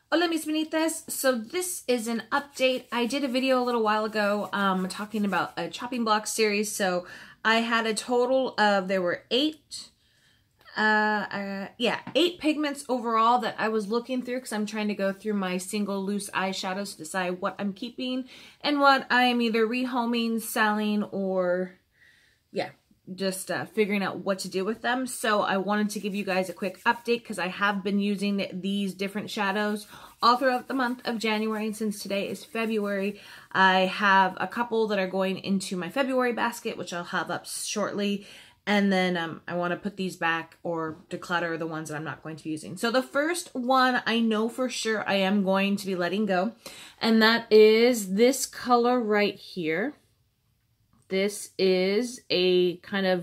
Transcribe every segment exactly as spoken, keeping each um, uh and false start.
Hola Mis Bonitas. So this is an update. I did a video a little while ago um, talking about a chopping block series. So I had a total of, there were eight, uh, uh, yeah, eight pigments overall that I was looking through because I'm trying to go through my single loose eyeshadows to decide what I'm keeping and what I'm either rehoming, selling, or yeah, just uh, figuring out what to do with them. So I wanted to give you guys a quick update because I have been using these different shadows all throughout the month of January, and since today is February, I have a couple that are going into my February basket, which I'll have up shortly, and then um, I want to put these back or declutter the ones that I'm not going to be using. So the first one I know for sure I am going to be letting go, and that is this color right here. This is a kind of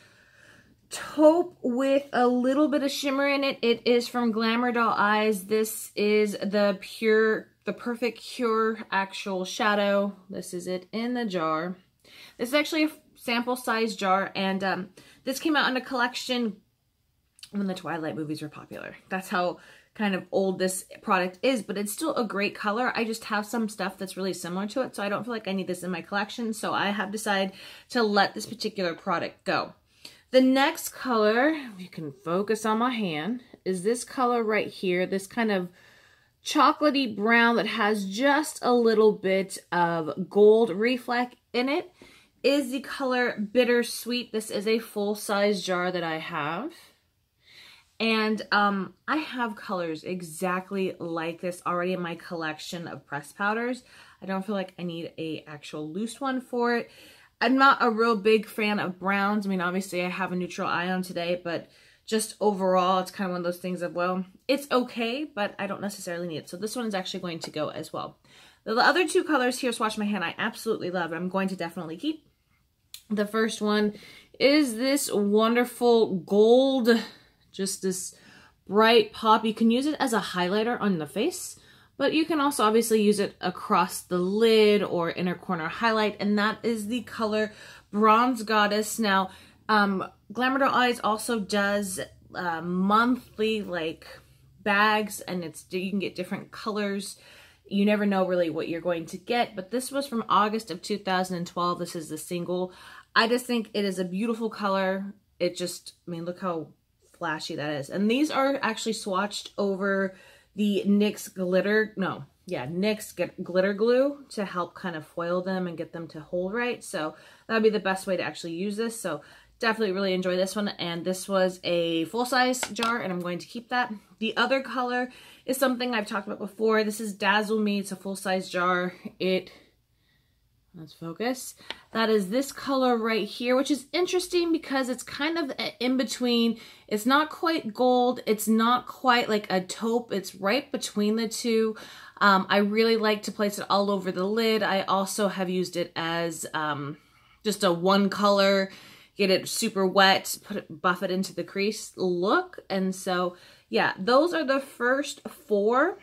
taupe with a little bit of shimmer in it. It is from Glamour Doll Eyes. This is the pure, the Perfect Cure actual shadow. This is it in the jar. This is actually a sample size jar, and um, this came out in a collection when the Twilight movies were popular. That's how kind of old this product is, but it's still a great color. I just have some stuff that's really similar to it, so I don't feel like I need this in my collection, so I have decided to let this particular product go. The next color, you can focus on my hand, is this color right here, this kind of chocolatey brown that has just a little bit of gold reflect in it, is the color Bittersweet. This is a full-size jar that I have. And um, I have colors exactly like this already in my collection of pressed powders. I don't feel like I need a actual loose one for it. I'm not a real big fan of browns. I mean, obviously I have a neutral eye on today, but just overall, it's kind of one of those things of, well, it's okay, but I don't necessarily need it. So this one is actually going to go as well. The other two colors here, Swatch My Hand, I absolutely love. I'm going to definitely keep. The first one is this wonderful gold, just this bright pop. You can use it as a highlighter on the face, but you can also obviously use it across the lid or inner corner highlight, and that is the color Bronze Goddess. Now, um, Glamour Doll Eyes also does uh, monthly like bags, and it's you can get different colors. You never know really what you're going to get, but this was from August of two thousand twelve. This is the single. I just think it is a beautiful color. It just, I mean, look how flashy that is. And these are actually swatched over the N Y X glitter, no, yeah, N Y X glitter glue to help kind of foil them and get them to hold right. So that'd be the best way to actually use this. So definitely really enjoy this one. And this was a full-size jar, and I'm going to keep that. The other color is something I've talked about before. This is Dazzle Me. It's a full-size jar. It Let's focus. That is this color right here, which is interesting because it's kind of in between. It's not quite gold. It's not quite like a taupe. It's right between the two. Um, I really like to place it all over the lid. I also have used it as um, just a one color, get it super wet, put it, buff it into the crease look. And so, yeah, those are the first four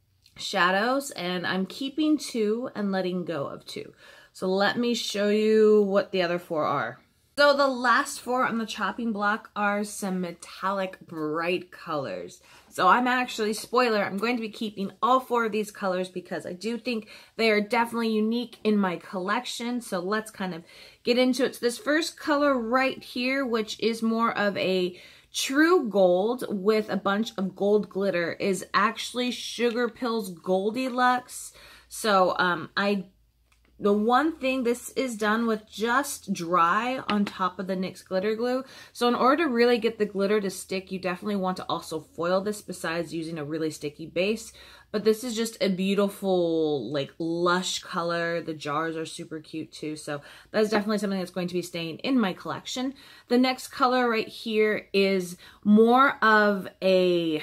shadows, and I'm keeping two and letting go of two. So let me show you what the other four are. So the last four on the chopping block are some metallic bright colors. So I'm actually, spoiler, I'm going to be keeping all four of these colors because I do think they are definitely unique in my collection. So let's kind of get into it. So this first color right here, which is more of a true gold with a bunch of gold glitter, is actually Sugar Pills Goldielux. So um, I The one thing, this is done with just dry on top of the N Y X glitter glue. So in order to really get the glitter to stick, you definitely want to also foil this besides using a really sticky base. But this is just a beautiful, like, lush color. The jars are super cute too. So that's definitely something that's going to be staying in my collection. The next color right here is more of a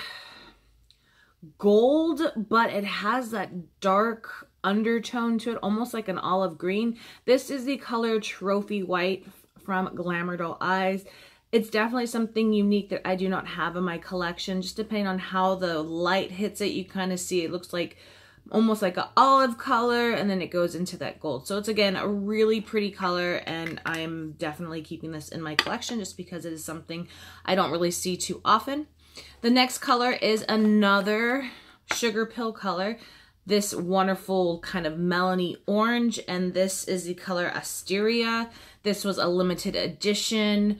gold, but it has that dark undertone to it, almost like an olive green. This is the color Trophy White from Glamour Doll Eyes. It's definitely something unique that I do not have in my collection. Just depending on how the light hits it, you kind of see it looks like almost like an olive color, and then it goes into that gold. So it's, again, a really pretty color, and I'm definitely keeping this in my collection just because it is something I don't really see too often. The next color is another Sugar Pill color, this wonderful kind of melony orange, and this is the color Asteria. This was a limited edition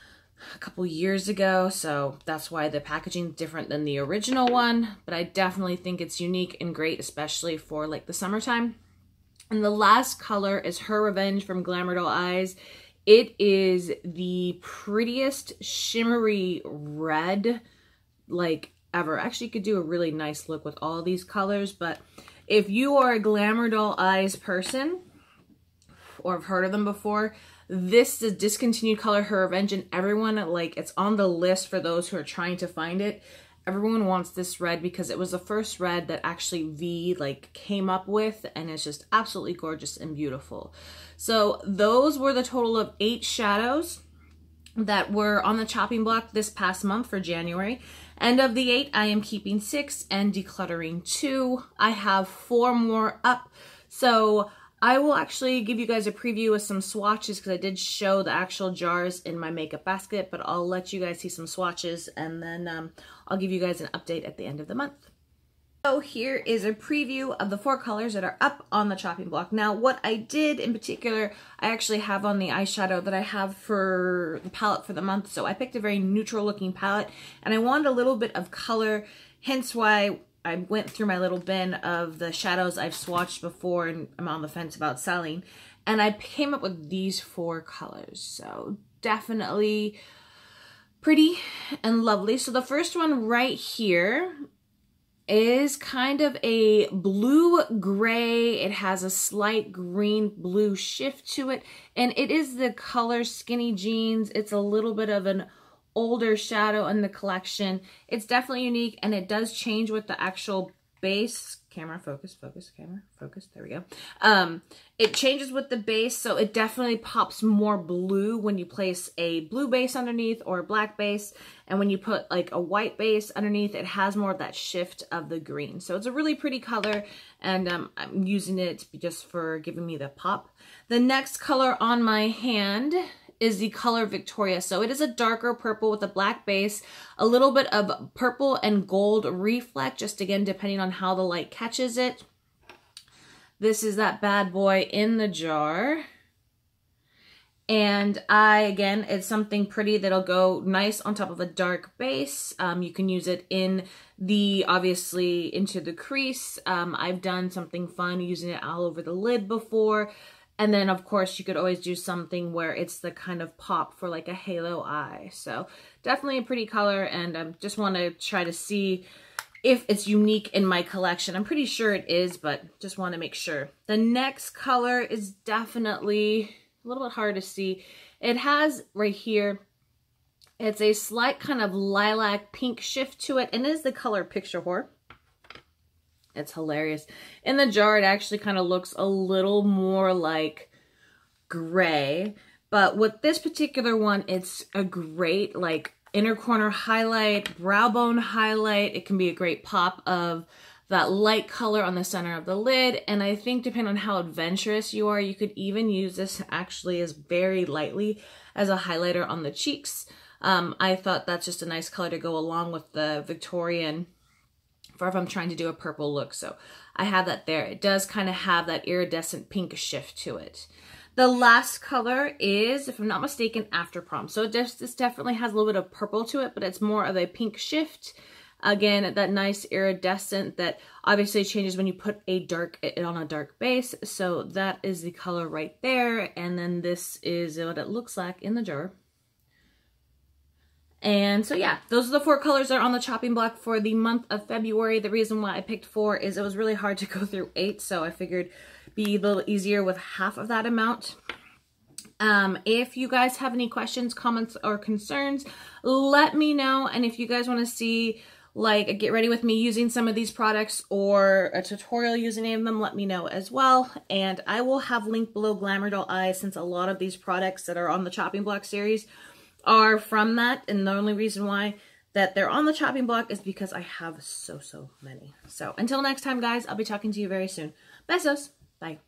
a couple years ago, so that's why the packaging is different than the original one, but I definitely think it's unique and great, especially for like the summertime. And the last color is Her Revenge from Glamour Doll Eyes. It is the prettiest shimmery red like ever. Actually, you could do a really nice look with all these colors, but if you are a Glamour Doll Eyes person or have heard of them before, this is discontinued color, Her Revenge, and everyone, like, it's on the list for those who are trying to find it. Everyone wants this red because it was the first red that actually V like came up with, and it's just absolutely gorgeous and beautiful. So those were the total of eight shadows that were on the chopping block this past month for January. And of the eight, I am keeping six and decluttering two. I have four more up. So I will actually give you guys a preview of some swatches because I did show the actual jars in my makeup basket, but I'll let you guys see some swatches, and then um, I'll give you guys an update at the end of the month. So here is a preview of the four colors that are up on the chopping block. Now, what I did in particular, I actually have on the eyeshadow that I have for the palette for the month. So I picked a very neutral looking palette, and I wanted a little bit of color, hence why I went through my little bin of the shadows I've swatched before and I'm on the fence about selling. And I came up with these four colors. So definitely pretty and lovely. So the first one right here is kind of a blue gray. It has a slight green blue shift to it. And it is the color Skinny Jeans. It's a little bit of an older shadow in the collection. It's definitely unique, and it does change with the actual base. Camera, focus, focus, camera, focus. There we go. Um, it changes with the base, so it definitely pops more blue when you place a blue base underneath or a black base. And when you put like a white base underneath, it has more of that shift of the green. So it's a really pretty color, and um, I'm using it just for giving me the pop. The next color on my hand is the color Victoria. So it is a darker purple with a black base, a little bit of purple and gold reflect, just again, depending on how the light catches it. This is that bad boy in the jar. And I, again, it's something pretty that'll go nice on top of a dark base. Um, you can use it in the, obviously, into the crease. Um, I've done something fun using it all over the lid before. And then, of course, you could always do something where it's the kind of pop for like a halo eye. So definitely a pretty color, and I um, just want to try to see if it's unique in my collection. I'm pretty sure it is, but just want to make sure. The next color is definitely a little bit hard to see. It has right here, it's a slight kind of lilac pink shift to it, and it is the color Picture Whore. It's hilarious. In the jar, it actually kind of looks a little more like gray. But with this particular one, it's a great like inner corner highlight, brow bone highlight. It can be a great pop of that light color on the center of the lid. And I think depending on how adventurous you are, you could even use this actually as very lightly as a highlighter on the cheeks. Um, I thought that's just a nice color to go along with the Victorian for if I'm trying to do a purple look. So I have that there. It does kind of have that iridescent pink shift to it. The last color is, if I'm not mistaken, After Prom. So it just, this definitely has a little bit of purple to it, but it's more of a pink shift. Again, that nice iridescent that obviously changes when you put a dark, it on a dark base. So that is the color right there. And then this is what it looks like in the jar. And so yeah, those are the four colors that are on the chopping block for the month of February. The reason why I picked four is it was really hard to go through eight, so I figured be a little easier with half of that amount. Um, if you guys have any questions, comments, or concerns, let me know. And if you guys want to see like a get ready with me using some of these products or a tutorial using any of them, let me know as well. And I will have linked below Glamour Doll Eyes, since a lot of these products that are on the chopping block series are from that, and the only reason why that they're on the chopping block is because I have so, so many. So until next time, guys, I'll be talking to you very soon. Besos. Bye.